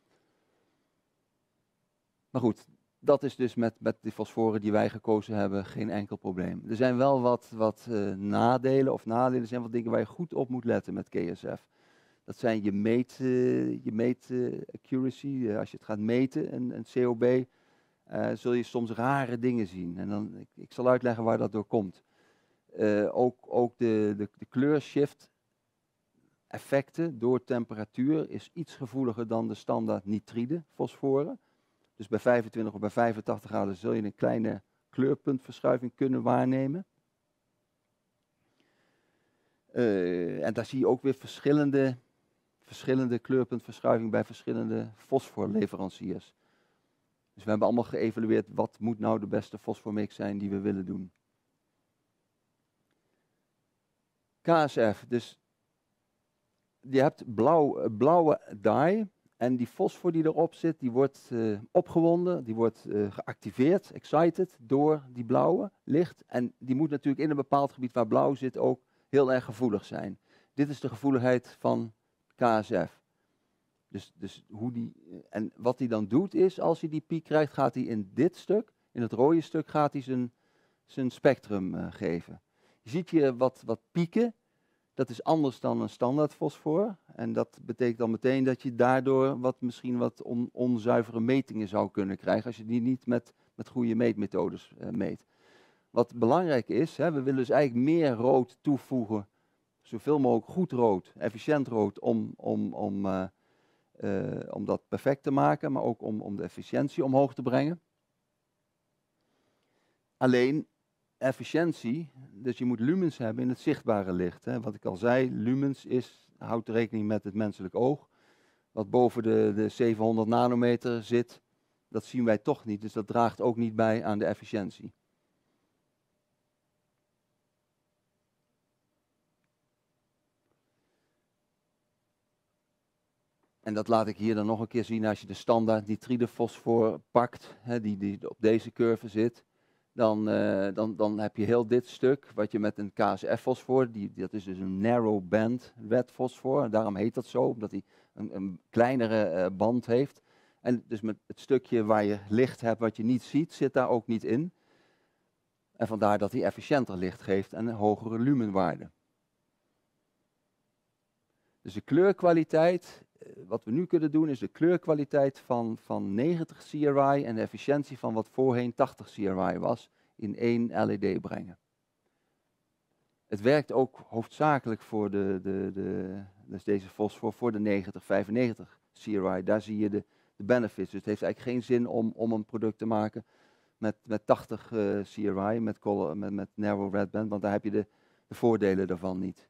A: Maar goed, dat is dus met, met de fosforen die wij gekozen hebben geen enkel probleem. Er zijn wel wat, wat uh, nadelen of nadelen, er zijn wat dingen waar je goed op moet letten met K S F. Dat zijn je meet, uh, je meet uh, accuracy, uh, als je het gaat meten, een, een C O B. Uh, zul je soms rare dingen zien. En dan, ik, ik zal uitleggen waar dat door komt. Uh, ook ook de, de, de kleurshift effecten door temperatuur is iets gevoeliger dan de standaard nitride fosforen. Dus bij vijfentwintig of bij vijfentachtig graden zul je een kleine kleurpuntverschuiving kunnen waarnemen. Uh, en daar zie je ook weer verschillende, verschillende kleurpuntverschuivingen bij verschillende fosforleveranciers. Dus we hebben allemaal geëvalueerd wat moet nou de beste fosformix zijn die we willen doen. K S F, dus je hebt blauw, blauwe dye en die fosfor die erop zit, die wordt uh, opgewonden, die wordt uh, geactiveerd, excited door die blauwe licht. En die moet natuurlijk in een bepaald gebied waar blauw zit ook heel erg gevoelig zijn. Dit is de gevoeligheid van K S F. Dus, dus hoe die, en wat hij dan doet is, als hij die piek krijgt, gaat hij in dit stuk, in het rode stuk, gaat hij zijn, zijn spectrum uh, geven. Je ziet hier wat, wat pieken, dat is anders dan een standaard fosfor. En dat betekent dan meteen dat je daardoor wat, misschien wat on, onzuivere metingen zou kunnen krijgen, als je die niet met, met goede meetmethodes uh, meet. Wat belangrijk is, hè, we willen dus eigenlijk meer rood toevoegen, zoveel mogelijk goed rood, efficiënt rood, om, om, om, uh, uh, om dat perfect te maken, maar ook om, om de efficiëntie omhoog te brengen. Alleen efficiëntie, dus je moet lumens hebben in het zichtbare licht. Hè. Wat ik al zei, lumens is, houdt rekening met het menselijk oog. Wat boven de, de zevenhonderd nanometer zit, dat zien wij toch niet, dus dat draagt ook niet bij aan de efficiëntie. En dat laat ik hier dan nog een keer zien. Als je de standaard nitride fosfor pakt, hè, die, die op deze curve zit, dan, uh, dan, dan heb je heel dit stuk, wat je met een K S F fosfor, die, dat is dus een narrow band red fosfor, daarom heet dat zo, omdat hij een, een kleinere uh, band heeft. En dus met het stukje waar je licht hebt wat je niet ziet, zit daar ook niet in. En vandaar dat hij efficiënter licht geeft en een hogere lumenwaarde. Dus de kleurkwaliteit, wat we nu kunnen doen, is de kleurkwaliteit van, van negentig C R I en de efficiëntie van wat voorheen tachtig C R I was, in één L E D brengen. Het werkt ook hoofdzakelijk voor de, de, de, dus deze fosfor voor de negentig, vijfennegentig C R I. Daar zie je de, de benefits. Dus het heeft eigenlijk geen zin om, om een product te maken met, met tachtig uh, C R I, met, color, met, met narrow red band, want daar heb je de, de voordelen daarvan niet.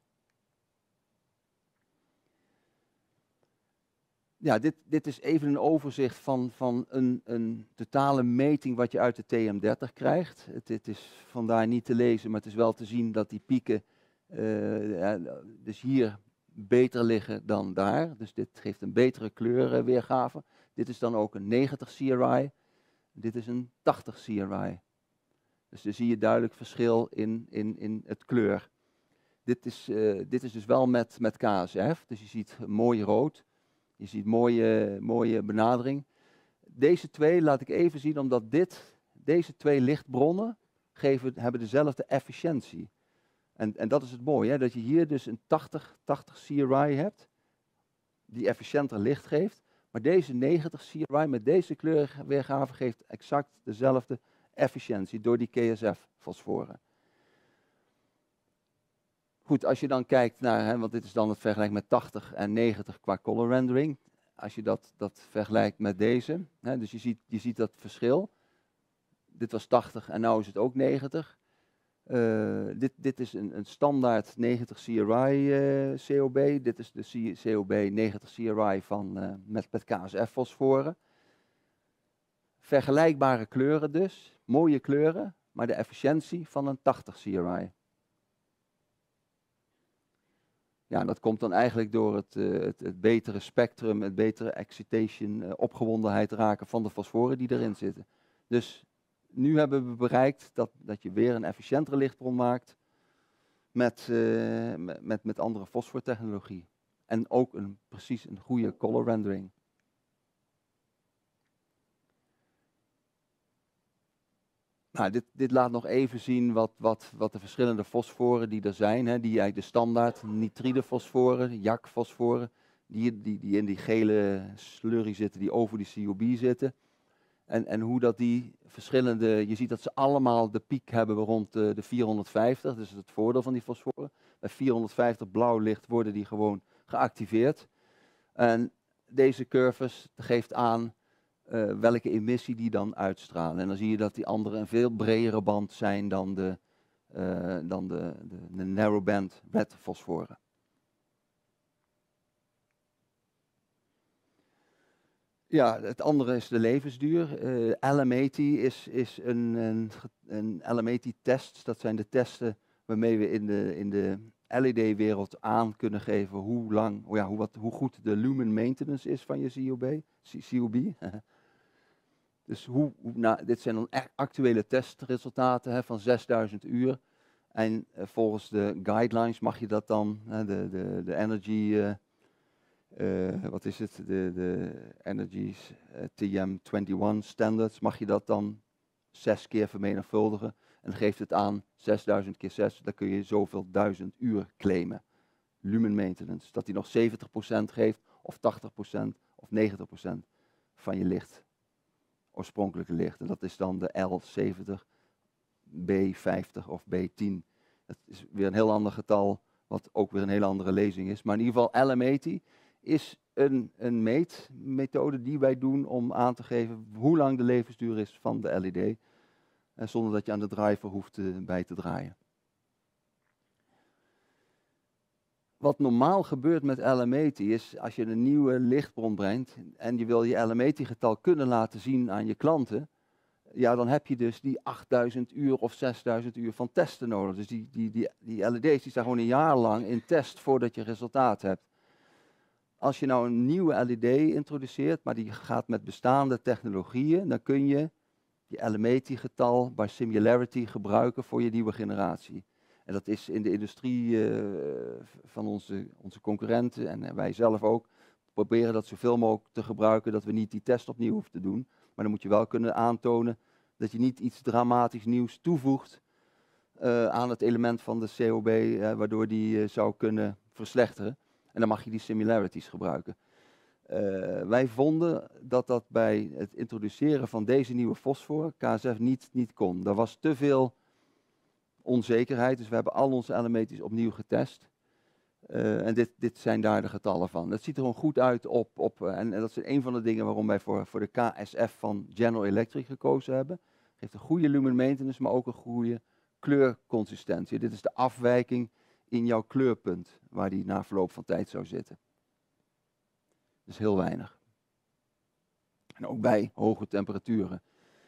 A: Ja, dit, dit is even een overzicht van, van een, een totale meting wat je uit de T M dertig krijgt. Het, het is vandaar niet te lezen, maar het is wel te zien dat die pieken uh, ja, dus hier beter liggen dan daar. Dus dit geeft een betere kleurweergave. Dit is dan ook een negentig C R I. Dit is een tachtig C R I. Dus daar zie je duidelijk verschil in, in, in het kleur. Dit is, uh, dit is dus wel met, met K S F, dus je ziet mooi rood. Je ziet mooie, mooie benadering. Deze twee laat ik even zien, omdat dit, deze twee lichtbronnen geven, hebben dezelfde efficiëntie. En, en dat is het mooie, hè, dat je hier dus een tachtig, tachtig C R I hebt, die efficiënter licht geeft. Maar deze negentig C R I met deze kleurweergave geeft exact dezelfde efficiëntie door die K S F-fosforen. Goed, als je dan kijkt naar, hè, want dit is dan het vergelijk met tachtig en negentig qua color rendering. Als je dat, dat vergelijkt met deze, hè, dus je ziet, je ziet dat verschil. Dit was tachtig en nu is het ook negentig. Uh, dit, dit is een, een standaard negentig C R I uh, C O B. Dit is de C O B negentig C R I van, uh, met, met K S F-fosforen. Vergelijkbare kleuren dus, mooie kleuren, maar de efficiëntie van een tachtig C R I. Ja, dat komt dan eigenlijk door het, uh, het, het betere spectrum, het betere excitation, uh, opgewondenheid raken van de fosforen die erin zitten. Dus nu hebben we bereikt dat, dat je weer een efficiëntere lichtbron maakt met, uh, met, met andere fosfortechnologie. En ook een, precies een goede color rendering. Nou, dit, dit laat nog even zien wat, wat, wat de verschillende fosforen die er zijn, hè, die eigenlijk de standaard nitride fosforen, J A K fosforen, die, die, die in die gele slurry zitten, die over die C O B zitten. En, en hoe dat die verschillende, je ziet dat ze allemaal de piek hebben rond de, de vierhonderdvijftig, dus het voordeel van die fosforen. Bij vierhonderdvijftig blauw licht worden die gewoon geactiveerd. En deze curves geeft aan Uh, welke emissie die dan uitstralen. En dan zie je dat die andere een veel bredere band zijn dan de, uh, dan de, de, de narrowband red fosforen. Ja, het andere is de levensduur. Uh, L M achtzig is, is een, een, een L M achtzig test. Dat zijn de testen waarmee we in de, in de L E D-wereld aan kunnen geven hoe lang, oh ja, hoe, wat, hoe goed de lumen maintenance is van je C O B. C O B. Dus hoe, hoe nou, dit zijn dan echt actuele testresultaten hè, van zesduizend uur. En uh, volgens de guidelines mag je dat dan, uh, de, de, de energy, uh, uh, wat is het, de, de energy uh, T M eenentwintig standards, mag je dat dan zes keer vermenigvuldigen. En dan geeft het aan zesduizend keer zes, dan kun je zoveel duizend uur claimen. Lumen maintenance, dat die nog zeventig procent geeft, of tachtig procent, of negentig procent van je licht. Oorspronkelijke licht. En dat is dan de L zeventig, B vijftig of B tien. Dat is weer een heel ander getal, wat ook weer een hele andere lezing is. Maar in ieder geval L M achtzig is een, een meetmethode die wij doen om aan te geven hoe lang de levensduur is van de L E D. En zonder dat je aan de driver hoeft uh, bij te draaien. Wat normaal gebeurt met L M achtzig is, als je een nieuwe lichtbron brengt en je wil je L M achtzig getal kunnen laten zien aan je klanten, ja, dan heb je dus die achtduizend uur of zesduizend uur van testen nodig. Dus die, die, die, die L E D's die staan gewoon een jaar lang in test voordat je resultaat hebt. Als je nou een nieuwe L E D introduceert, maar die gaat met bestaande technologieën, dan kun je die L M achtzig getal bij Similarity gebruiken voor je nieuwe generatie. En dat is in de industrie uh, van onze, onze concurrenten en wij zelf ook, proberen dat zoveel mogelijk te gebruiken, dat we niet die test opnieuw hoeven te doen. Maar dan moet je wel kunnen aantonen dat je niet iets dramatisch nieuws toevoegt uh, aan het element van de C O B, uh, waardoor die uh, zou kunnen verslechteren. En dan mag je die similarities gebruiken. Uh, wij vonden dat dat bij het introduceren van deze nieuwe fosfor, K S F, niet, niet kon. Er was te veel onzekerheid, dus we hebben al onze L M achtzig opnieuw getest. Uh, en dit, dit zijn daar de getallen van. Dat ziet er gewoon goed uit op, op uh, en, en dat is een van de dingen waarom wij voor, voor de K S F van General Electric gekozen hebben. Het heeft een goede lumen maintenance, maar ook een goede kleurconsistentie. Dit is de afwijking in jouw kleurpunt, waar die na verloop van tijd zou zitten. Dus heel weinig. En ook bij hoge temperaturen.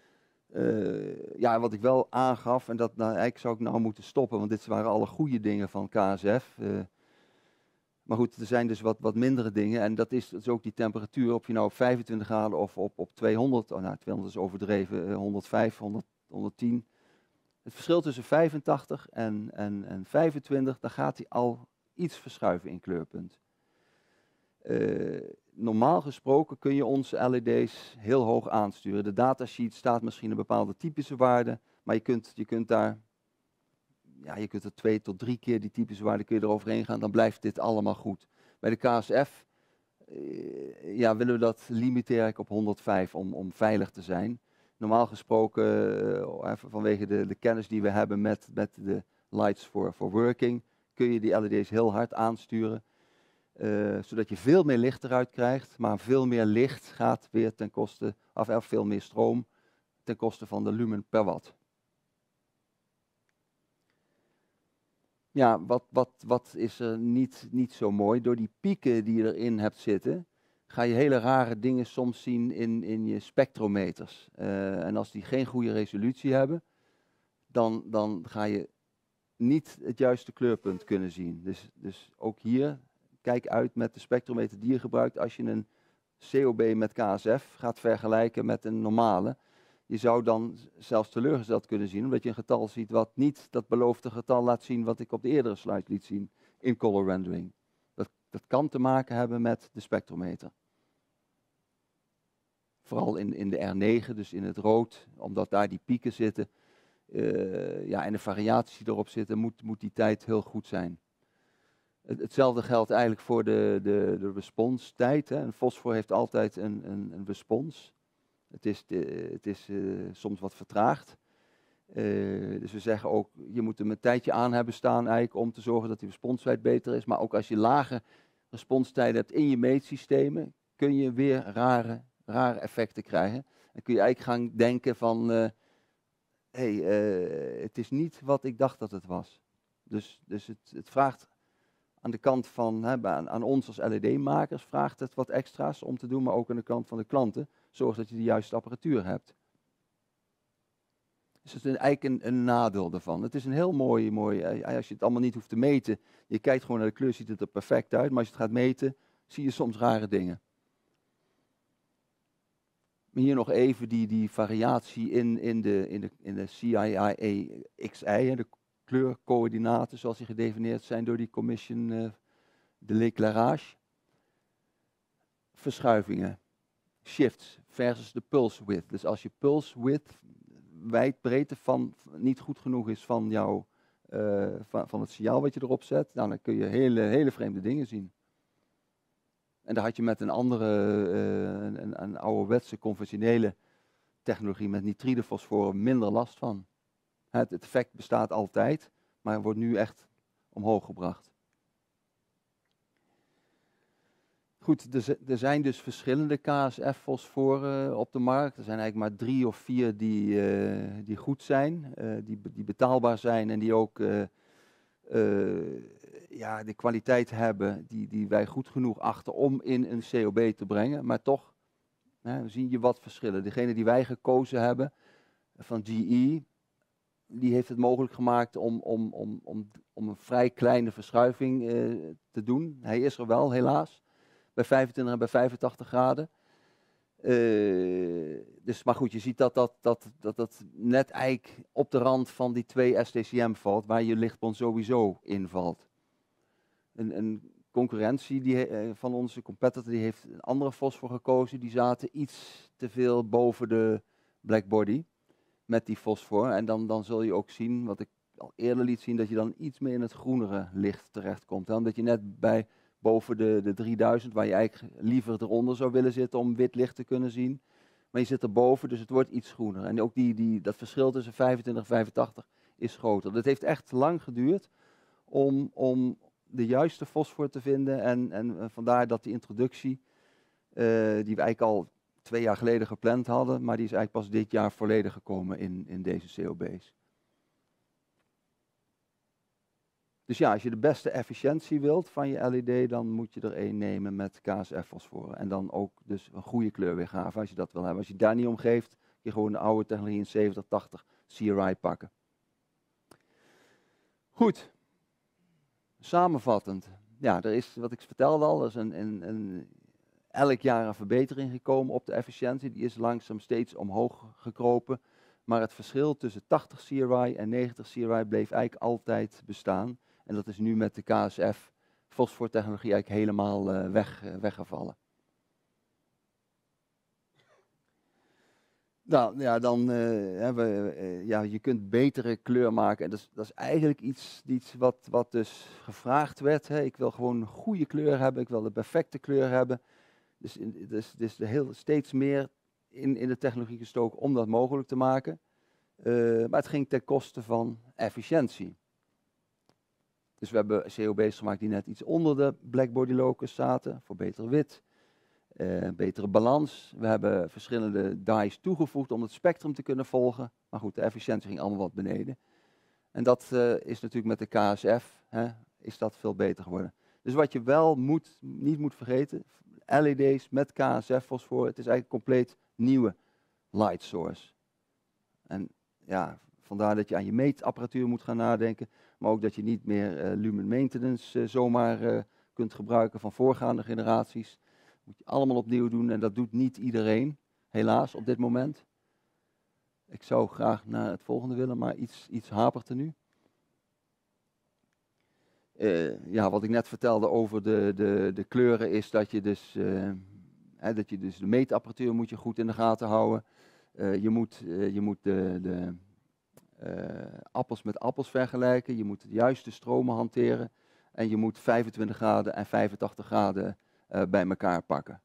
A: Uh, ja, wat ik wel aangaf, en dat nou, eigenlijk zou ik nou moeten stoppen, want dit waren alle goede dingen van K S F. Uh, maar goed, er zijn dus wat, wat mindere dingen. En dat is, dat is ook die temperatuur, of je nou op vijfentwintig graden of op, op tweehonderd, oh, nou tweehonderd is overdreven, uh, honderdvijf, honderd, honderdtien. Het verschil tussen vijfentachtig en, en, en vijfentwintig, dan gaat hij al iets verschuiven in kleurpunt. Uh, normaal gesproken kun je onze L E D's heel hoog aansturen. De datasheet staat misschien een bepaalde typische waarde, maar je kunt, je kunt daar, ja, je kunt er twee tot drie keer die typische waarde kun je eroverheen gaan, dan blijft dit allemaal goed. Bij de K S F uh, ja, willen we dat limiteren op honderdvijf om, om veilig te zijn. Normaal gesproken, uh, vanwege de, de kennis die we hebben met, met de lights for, for working, kun je die L E D's heel hard aansturen. Uh, zodat je veel meer licht eruit krijgt, maar veel meer licht gaat weer ten koste, of, of veel meer stroom ten koste van de lumen per watt. Ja, wat, wat, wat is er niet, niet zo mooi? Door die pieken die je erin hebt zitten, ga je hele rare dingen soms zien in, in je spectrometers. Uh, en als die geen goede resolutie hebben, dan, dan ga je niet het juiste kleurpunt kunnen zien. Dus, dus ook hier, kijk uit met de spectrometer die je gebruikt als je een C O B met K S F gaat vergelijken met een normale. Je zou dan zelfs teleurgesteld kunnen zien, omdat je een getal ziet wat niet dat beloofde getal laat zien wat ik op de eerdere slide liet zien in color rendering. Dat, dat kan te maken hebben met de spectrometer. Vooral in, in de R negen, dus in het rood, omdat daar die pieken zitten. Uh, ja, en de variaties die erop zitten, moet, moet die tijd heel goed zijn. Het, hetzelfde geldt eigenlijk voor de, de, de responstijd. Hè. Een fosfor heeft altijd een, een, een respons. Het is, de, het is uh, soms wat vertraagd. Uh, dus we zeggen ook, je moet hem een tijdje aan hebben staan eigenlijk om te zorgen dat die responstijd beter is. Maar ook als je lage responstijden hebt in je meetsystemen, kun je weer rare, rare effecten krijgen. Dan kun je eigenlijk gaan denken van, uh, hé, hey, uh, het is niet wat ik dacht dat het was. Dus, dus het, het vraagt aan de kant van, hè, aan, aan ons als L E D-makers, vraagt het wat extra's om te doen, maar ook aan de kant van de klanten. Zorg dat je de juiste apparatuur hebt. Dus dat is eigenlijk een, een nadeel daarvan. Het is een heel mooi, mooi, als je het allemaal niet hoeft te meten, je kijkt gewoon naar de kleur, ziet het er perfect uit, maar als je het gaat meten, zie je soms rare dingen. Maar hier nog even die, die variatie in, in de, in de, in de C I I A X I, de kleurcoördinaten zoals die gedefinieerd zijn door die commission uh, de l'éclairage. Verschuivingen, shifts versus de pulse width. Dus als je pulse width, wijdbreedte van niet goed genoeg is van jouw uh, van, van het signaal wat je erop zet, nou, dan kun je hele, hele vreemde dingen zien. En daar had je met een andere, uh, een, een ouderwetse conventionele technologie met nitride fosforen minder last van. Het effect bestaat altijd, maar wordt nu echt omhoog gebracht. Goed, er, er zijn dus verschillende K S F-fosforen op de markt. Er zijn eigenlijk maar drie of vier die, uh, die goed zijn, uh, die, die betaalbaar zijn en die ook uh, uh, ja, de kwaliteit hebben die, die wij goed genoeg achten om in een C O B te brengen. Maar toch hè, zie je wat verschillen. Degene die wij gekozen hebben van G E, die heeft het mogelijk gemaakt om, om, om, om, om een vrij kleine verschuiving uh, te doen. Hij is er wel, helaas. Bij vijfentwintig en bij vijfentachtig graden. Uh, dus, maar goed, je ziet dat dat, dat, dat dat net eigenlijk op de rand van die twee S T C M valt, waar je lichtbron sowieso invalt. Een, een concurrentie die, uh, van onze competitor die heeft een andere fosfor gekozen. Die zaten iets te veel boven de blackbody met die fosfor. En dan, dan zul je ook zien, wat ik al eerder liet zien, dat je dan iets meer in het groenere licht terechtkomt. Hè? Omdat je net bij boven de, de drieduizend, waar je eigenlijk liever eronder zou willen zitten om wit licht te kunnen zien. Maar je zit erboven, dus het wordt iets groener. En ook die, die, dat verschil tussen vijfentwintig en vijfentachtig is groter. Dat heeft echt lang geduurd om, om de juiste fosfor te vinden. En, en, en vandaar dat die introductie, uh, die we eigenlijk al twee jaar geleden gepland hadden, maar die is eigenlijk pas dit jaar volledig gekomen in, in deze C O B's. Dus ja, als je de beste efficiëntie wilt van je L E D, dan moet je er één nemen met K S F-fosforen. En dan ook dus een goede kleurweergave als je dat wil hebben. Als je daar niet om geeft, kun je gewoon de oude technologie in zeventig tachtig C R I pakken. Goed. Samenvattend. Ja, er is, wat ik vertelde al, er is een, een, een, elk jaar een verbetering gekomen op de efficiëntie. Die is langzaam steeds omhoog gekropen. Maar het verschil tussen tachtig C R I en negentig C R I bleef eigenlijk altijd bestaan. En dat is nu met de K S F fosfortechnologie eigenlijk helemaal uh, weg, uh, weggevallen. Nou ja, dan uh, hebben we, uh, ja, je kunt betere kleur maken. En dat is, dat is eigenlijk iets, iets wat, wat dus gevraagd werd. Hè. Ik wil gewoon een goede kleur hebben, ik wil de perfecte kleur hebben. Dus er is dus heel, steeds meer in, in de technologie gestoken om dat mogelijk te maken. Uh, maar het ging ten koste van efficiëntie. Dus we hebben C O B's gemaakt die net iets onder de blackbody locus zaten, voor beter wit. Uh, betere balans. We hebben verschillende dyes toegevoegd om het spectrum te kunnen volgen. Maar goed, de efficiëntie ging allemaal wat beneden. En dat uh, is natuurlijk met de K S F, hè, is dat veel beter geworden. Dus wat je wel moet, niet moet vergeten, L E D's met K S F-fosfor, het is eigenlijk een compleet nieuwe light source. En ja, vandaar dat je aan je meetapparatuur moet gaan nadenken, maar ook dat je niet meer uh, lumen maintenance uh, zomaar uh, kunt gebruiken van voorgaande generaties. Moet je allemaal opnieuw doen en dat doet niet iedereen, helaas op dit moment. Ik zou graag naar het volgende willen, maar iets, iets hapert er nu. Uh, ja, wat ik net vertelde over de, de, de kleuren is dat je dus, uh, hè, dat je dus de meetapparatuur moet je goed in de gaten houden. Uh, je moet, uh, je moet de, de uh, appels met appels vergelijken, je moet de juiste stromen hanteren en je moet vijfentwintig graden en vijfentachtig graden uh, bij elkaar pakken.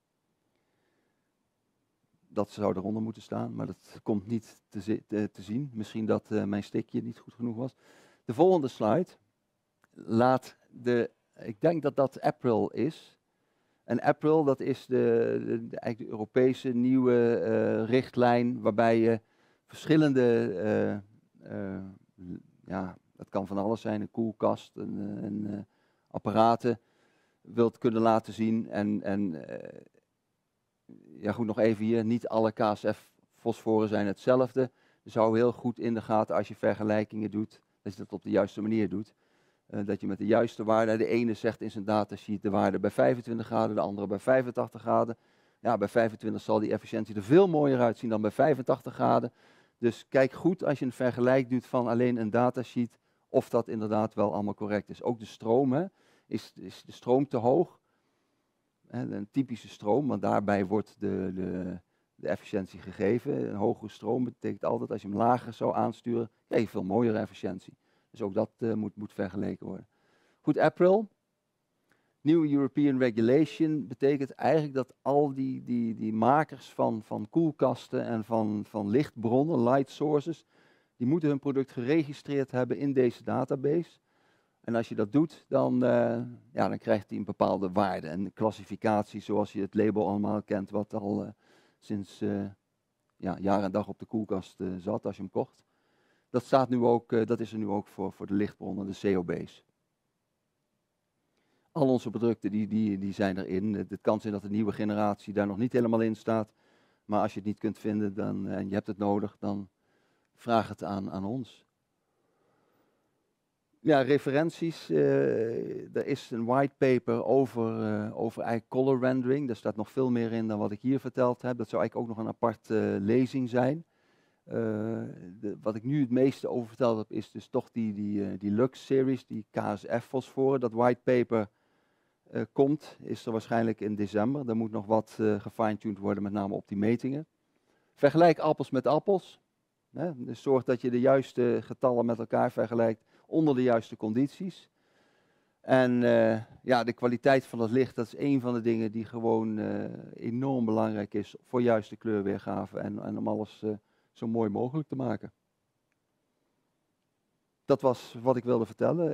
A: Dat zou eronder moeten staan, maar dat komt niet te, te, te zien. Misschien dat uh, mijn stickje niet goed genoeg was. De volgende slide laat de, ik denk dat dat April is. En April, dat is de, de, de, eigenlijk de Europese nieuwe uh, richtlijn waarbij je verschillende, uh, uh, ja, dat kan van alles zijn, een koelkast, een, een, uh, apparaten wilt kunnen laten zien. En, en uh, ja goed, nog even hier, niet alle K S F-fosforen zijn hetzelfde. Dus hou heel goed in de gaten als je vergelijkingen doet, dat je dat op de juiste manier doet. Uh, dat je met de juiste waarde, de ene zegt in zijn datasheet de waarde bij vijfentwintig graden, de andere bij vijfentachtig graden. Ja, bij vijfentwintig zal die efficiëntie er veel mooier uitzien dan bij vijfentachtig graden. Dus kijk goed als je een vergelijk doet van alleen een datasheet, of dat inderdaad wel allemaal correct is. Ook de stroom, hè, is, is de stroom te hoog? Hè, een typische stroom, want daarbij wordt de, de, de efficiëntie gegeven. Een hogere stroom betekent altijd, als je hem lager zou aansturen, krijg je veel mooiere efficiëntie. Dus ook dat uh, moet, moet vergeleken worden. Goed, April. Nieuwe European Regulation betekent eigenlijk dat al die, die, die makers van, van koelkasten en van, van lichtbronnen, light sources, die moeten hun product geregistreerd hebben in deze database. En als je dat doet, dan, uh, ja, dan krijgt hij een bepaalde waarde en klassificatie zoals je het label allemaal kent, wat al uh, sinds uh, ja, jaar en dag op de koelkast uh, zat als je hem kocht. Dat, staat nu ook, uh, dat is er nu ook voor, voor de lichtbronnen, de C O B's. Al onze producten die, die, die zijn erin. Het kan zijn dat de nieuwe generatie daar nog niet helemaal in staat. Maar als je het niet kunt vinden dan, en je hebt het nodig, dan vraag het aan, aan ons. Ja, referenties. Uh, er is een whitepaper over, uh, over eigenlijk color rendering. Daar staat nog veel meer in dan wat ik hier verteld heb. Dat zou eigenlijk ook nog een apart uh, lezing zijn. Uh, de, wat ik nu het meeste over verteld heb, is dus toch die, die, uh, die Lux-series, die K S F-fosforen. Dat whitepaper uh, komt, is er waarschijnlijk in december. Daar moet nog wat uh, gefine-tuned worden, met name op die metingen. Vergelijk appels met appels. Hè? Dus zorg dat je de juiste getallen met elkaar vergelijkt onder de juiste condities. En uh, ja, de kwaliteit van het licht, dat is een van de dingen die gewoon uh, enorm belangrijk is voor juiste kleurweergave en, en om alles uh, zo mooi mogelijk te maken. Dat was wat ik wilde vertellen.